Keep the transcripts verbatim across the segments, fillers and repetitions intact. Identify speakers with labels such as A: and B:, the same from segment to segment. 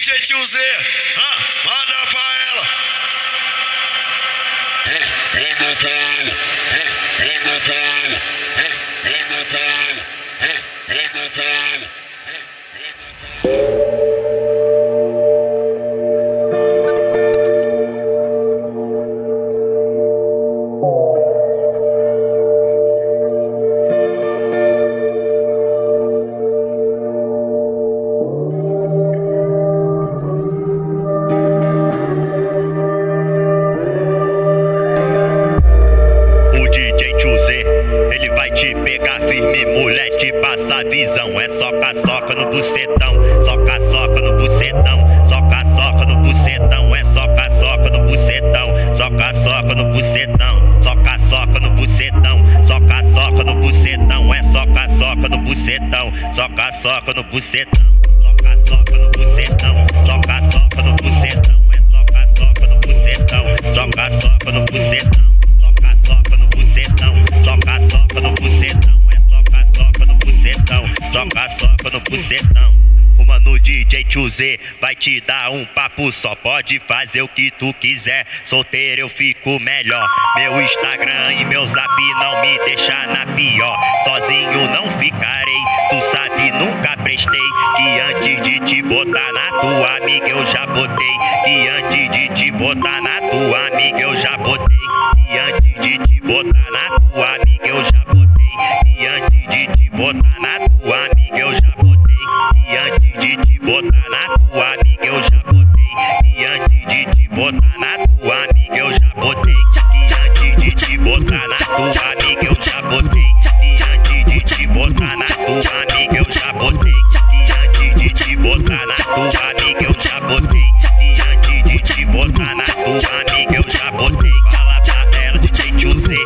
A: J Tio Z, ah, manda pra ela. Manda pra ela, manda pra ela, manda pra ela, manda pra ela.
B: Ele vai te pegar firme, mulher, te passa a visão. É soca-soca no bucetão, soca-soca no bucetão, soca-soca no bucetão, é soca-soca no bucetão, soca-soca no bucetão, soca-soca no bucetão, soca-soca no bucetão, é soca-soca no bucetão, soca-soca no bucetão, soca-soca no bucetão, soca-soca no bucetão, é soca-soca no bucetão, soca-soca no bucetão. Soca-soca no bucetão, soca-soca no bucetão, é soca-soca no bucetão, soca-soca no bucetão. O mano D J Tio Z vai te dar um papo só, pode fazer o que tu quiser, solteiro eu fico melhor. Meu Instagram e meu Zap não me deixa na pior, sozinho não ficarei, tu sabe nunca prestei, que antes de te botar na tua amiga eu já botei, que antes de te botar na tua amiga eu já botei, que antes de te botar na tua amiga eu já botei, que antes de te botar na tua amiga eu já botei, que antes de te botar na tua amiga eu já botei, que antes de te botar na tua amiga eu já botei, que antes de te botar na tua amiga eu já botei, que antes de te botar na tua amiga eu já botei, que antes de te botar na tua amiga eu já botei, que antes de te botar na tua amiga eu já botei. Fala pra ela, D J Tio Z,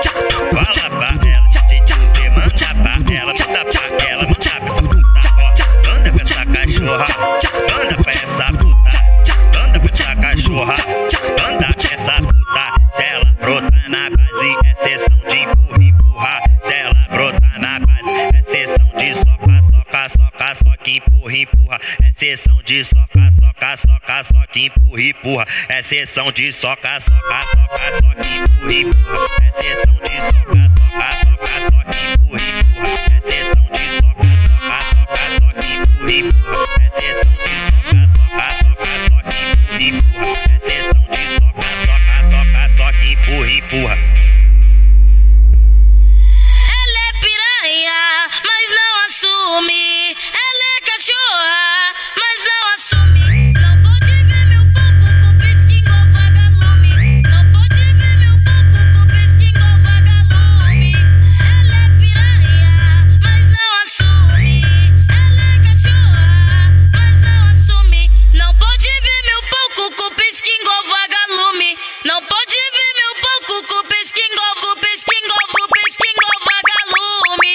B: fala pra ela, D J Tio Z, manda pra ela, manda pra ela, manda pra essa puta, ó, manda pra essa cachorra, manda pra essa puta, manda pra essa cachorra, manda pra essa puta, se ela brotar na base é sessão de empurra, empurra, se ela brotar na base é sessão de soca, soca, soca, soca, empurra, empurra, é sessão de soca, soca, soca, soca, empurra, empurra, é sessão de soca, soca, soca, soca, empurra, empurra, é sessão de soca, soca, soca, soca, empurra, empurra, é sessão de soca, soca, soca, soca, empurra, empurra, é sessão de soca, soca, soca, soca, empurra, empurra, é sessão de soca, soca, soca, soca, empurra, empurra.
C: Ela é piranha, mas não assume. Ela é cachorra, mas não assume. Não pode ver meu pouco com pisca igual vagalume. Não pode ver meu pouco com pisca igual vagalume. Ela é piranha, mas não assume. Ela é cachorra, mas não assume. Não pode ver meu pouco com pisca igual vagalume. Não pode ver meu pouco com pisca igual, com pisca igual, com pisca igual vagalume.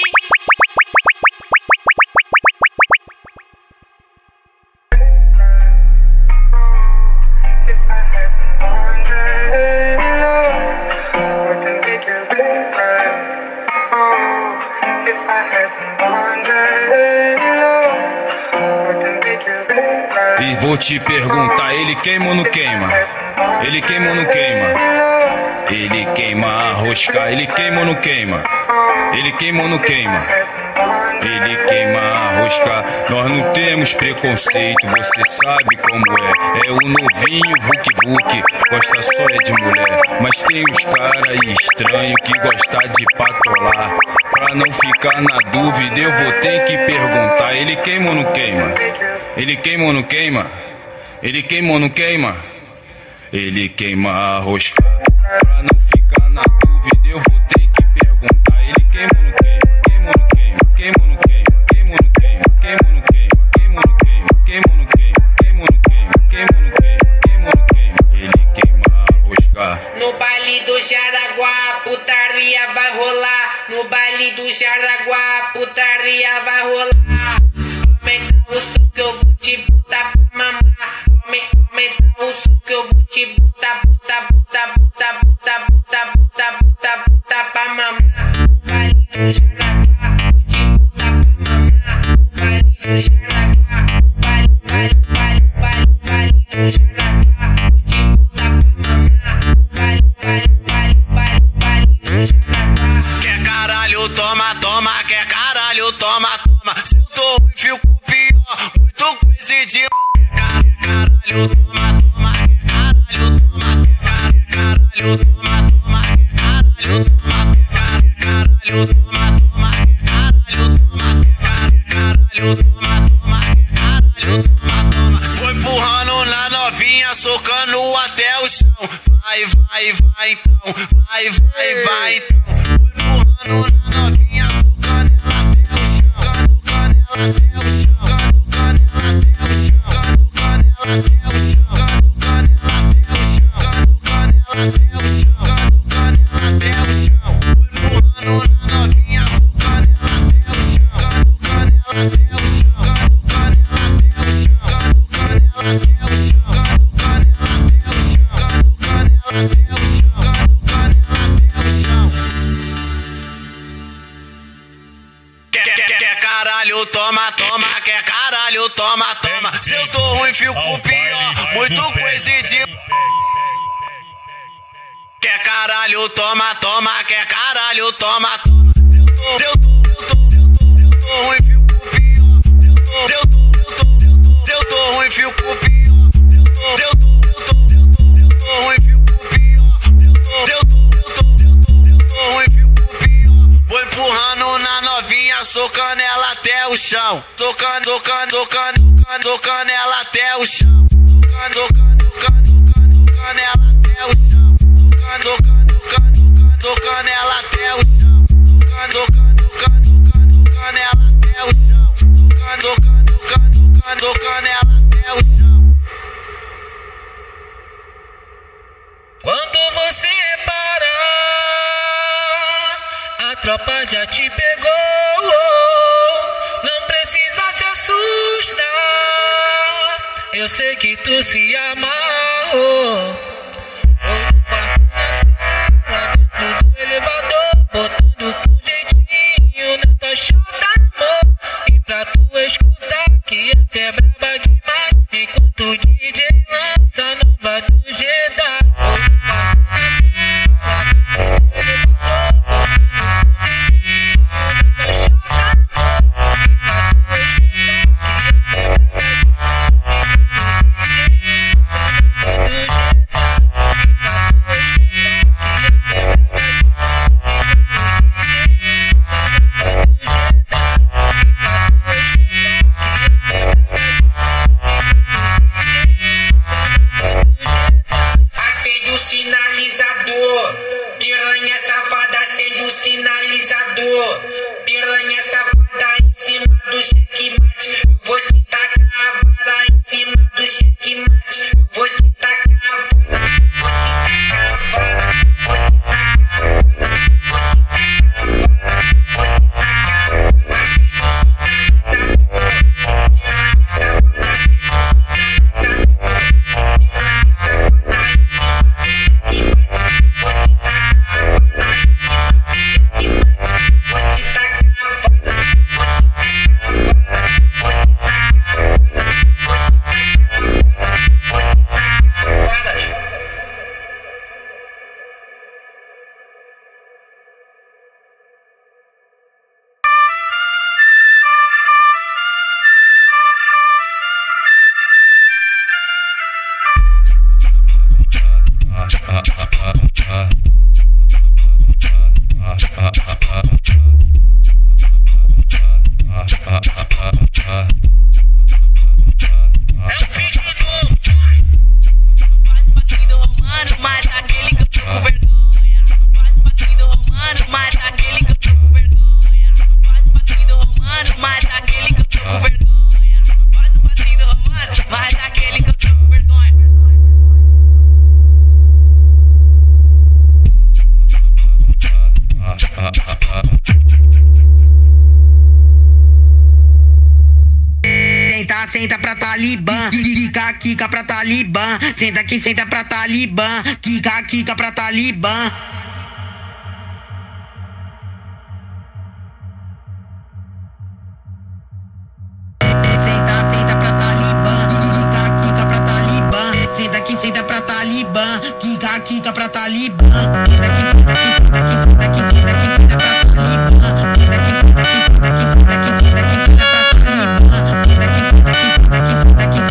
D: E vou te perguntar, ele queima ou não queima? Ele queima ou não queima? Ele queima a rosca, ele queima ou não queima? Ele queima ou não queima? Ele queima a rosca, nós não temos preconceito, você sabe como é. É o novinho Vuk Vuk, gosta só é de mulher. Mas tem os cara estranho que gosta de patolar. Pra não ficar na dúvida eu vou ter que perguntar, ele queima ou não queima? Ele queima ou não queima? Ele queima ou não queima? Ele queima a rosca. Pra não ficar na dúvida eu vou ter que perguntar, ele queima ou não queima? Queima ou não queima? Queima ou não queima? Queima ou não queima? Queima ou não queima? Queima ou não queima? Queima ou não queima? Queima ou não queima? Queima ou não queima? Queima ou não queima? Ele queima a rosca.
E: No baile do Jaraguá, putaria vai rolar. No baile do Jaraguá, putaria vai rolar. Aumenta o som que eu vou te botar pra mamar. Aumenta o som que eu vou te botar, botar, botar, botar, botar, botar, botar, botar, botar pra mamar. No baile do Jaraguá, vou te botar pra mamar. No baile do Jaraguá, no baile, baile, baile, baile.
F: coisa de caralho, toma, toma, caralho, toma, caralho, toma, toma, caralho, toma, caralho, toma, toma, caralho, toma, caralho, toma, toma, caralho, toma, toma. Foi empurrando na novinha, socando até o chão. Vai, vai, vai então, vai, vai, vai então. Foi empurrando na novinha, socando ela até o chão, socando ela até o chão, socando ela até o chão, socando ela até o chão, socando ela até o chão, socando ela até o chão, socando ela até o chão. Foi empurrando na novinha, socando ela até o chão, socando ela até o chão, socando ela até o chão, socando ela até o chão, socando ela até o chão, socando ela até o chão, socando ela até o chão. Quer, quer, quer caralho, toma, toma, quer caralho, toma, toma. Se eu tô ruim, fico pior, muito coisa de... Quer caralho, toma, toma, quer caralho, toma, toma. Se eu tô, se eu tô, eu tô, eu tô, eu tô ruim, fico pior. Se eu tô, eu tô, eu tô, eu tô ruim, fico pior. Se eu tô, eu tô, eu tô, eu tô ruim, fico pior. Se eu tô, eu tô, eu tô, eu tô ruim, fico pior. Vou empurrando na novinha, socando ela até o chão, socando, socando, socando, socando, socando ela até o chão, socando, socando, socando, socando, socando ela até o chão, socando, socando, socando, socando ela até o chão, socando, socando, socando, socando ela até o chão, socando, socando, socando, socando ela até o chão.
G: Quando você parar, a tropa já te pegou. Não precisa se assustar, eu sei que tu se amarrou. Dentro do elevador, botando com jeitinho na tua chata, amor. E pra tu escutar que essa é braba demais, enquanto o D J lança a nova do Jedi.
E: Acende o sinalizador, piranha safada, acende o sinalizador. Piranha safada em cima do checkmate, eu vou te tacar a vara em cima do checkmate, eu vou te tacar a vara, vou te tacar a vara, vou te tacar a vara, vou te tacar a vara, vou te tacar a vara.
H: Senta pra Talibã, quica, quica pra Talibã. Senta aqui, senta pra Talibã, quica, quica pra Talibã. Senta, senta pra Talibã, quica, quica pra Talibã. Senta aqui, senta pra Talibã, quica, quica pra Talibã. Senta aqui, senta aqui, senta aqui, senta aqui, senta aqui, senta pra Talibã. Senta aqui, senta aqui, senta aqui, senta aqui, senta aqui, senta pra Talibã. Senta aqui, senta aqui, senta aqui, senta aqui.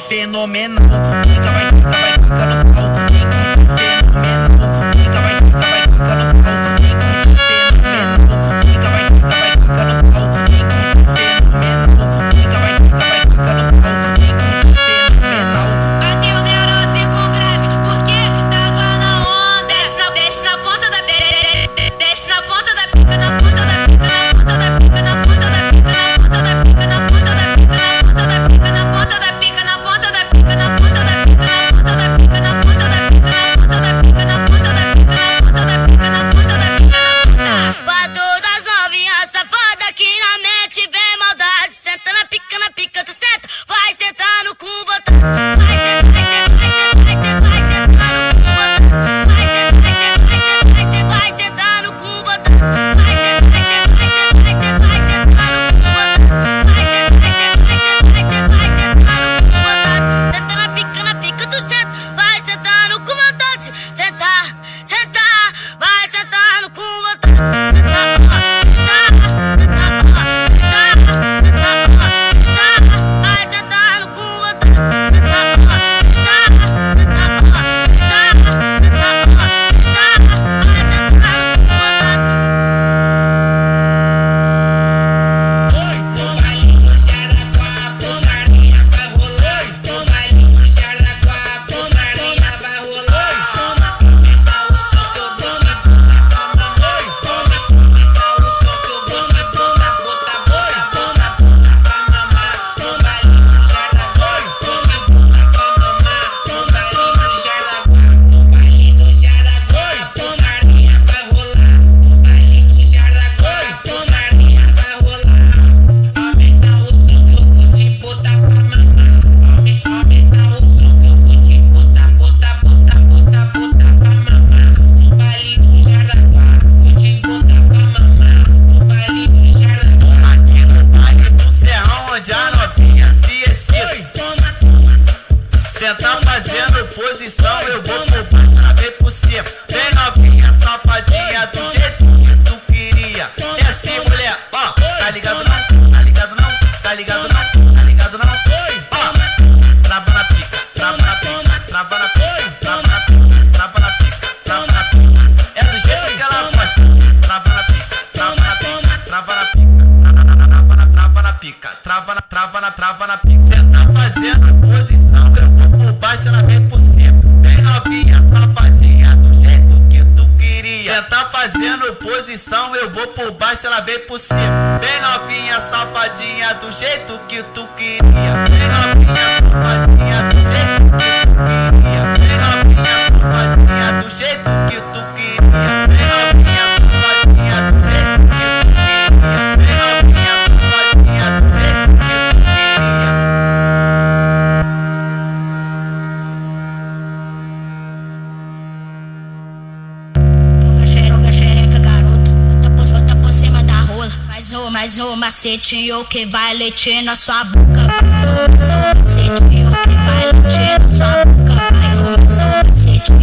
H: fenomenal. Quica, vai, quica, vai, quica no pau. Quica, fenomenal. Quica, vai, quica, vai, quica no pau. Quica, fenomenal. Quica, vai, quica, vai, quica no pau. Quica, fenomenal. Quica, vai, quica, vai, quica no pau. Quica, fenomenal.
C: Bateu neurose com grave, porque tava na onda. Desce na, desce na ponta da desce na ponta da pica, na ponta da pica, na ponta da pica, na ponta da pica, na ponta da pica, na ponta da pica, na ponta da pica, na ponta da pica, na ponta da pica, na ponta da pica, na ponta da pica, na ponta da pica, na ponta da pica, na ponta da pica, na ponta da pica, na ponta da pica. Pra todas novinhas safadas que na mente vem maldade, senta na pica, na pica, tu senta, vai sentando com vontade, vai sentar, vai sentar, vai sentar, vai sentando com vontade, vai sentar, vai sentar, vai sentar, vai sentando com vontade, vai sentar, vai sentar, vai sentar, vai sentando com vontade, vai sentar, vai sentar, vai sentar, vai sentando com vontade, senta na pica, na pica, tu senta, vai sentando com vontade, sentar, sentar, vai sentando com vontade, sentar, ó, sentar, sentar, ó, sentar, sentar, ó, sentar, vai sentando com vontade, sentar, ó, sentar, sentar, ó, sentar, sentar, ó, sentar, vai sentando com vontade.
E: No baile do Jaraguá, putaria vai rolar. No baile do Jaraguá, putaria vai rolar. Aumenta o som que eu vou te botar pra mamar. Aumenta o som que eu vou te botar, botar, botar, botar, botar pra mamar. No baile do Jaraguá, vou te botar pra mamar. No baile do Jaraguá, no baile do Jaraguá, putaria vai rolar. No baile do Jaraguá, putaria vai rolar. Aumenta o som que eu vou te botar pra mamar. Aumenta, aumenta o som que eu vou te botar, botar, botar, botar, botar pra mamar. No baile do Jaraguá, vou te botar pra mamar. No baile do Jaraguá.
F: Aqui no baile do Serrão, onde a novinha se excita. Cê tá fazendo posição, eu vou por baixo, ela vem por cima. Vem novinha, safadinha, do jeito que tu queria. É assim, mulher, ó, tá ligado não? Tá ligado não? Tá ligado não? Tá ligado não? Ó, trava na pica, trava na pica, trava na pica, trava na pica, trava na pica, trava na pica. É do jeito que ela gosta. Trava na pica, trava na pica, trava na pica, trava na, trava na, trava na pica, trava na, trava na, trava na pica. Cê tá fazendo posição, eu vou por baixo, ela vem por cima. Vem novinha, safadinha, do jeito que tu queria. Cê tá fazendo posição, eu vou por baixo, ela vem por cima. Vem novinha, safadinha, do jeito que tu queria. Vem novinha, safadinha, do jeito que tu queria. Vem novinha, safadinha, do jeito que tu queria. Vem novinha, safadinha, do jeito que tu queria. Vem novinha, safadinha, do jeito que tu queria.
C: Joga xereca, garoto, bota por, bota por cima da rola. Mais um, mais um macete, o que vai leite na sua boca. Mais um, mais um macete, o que vai leite na sua boca. Mais um, mais um macete,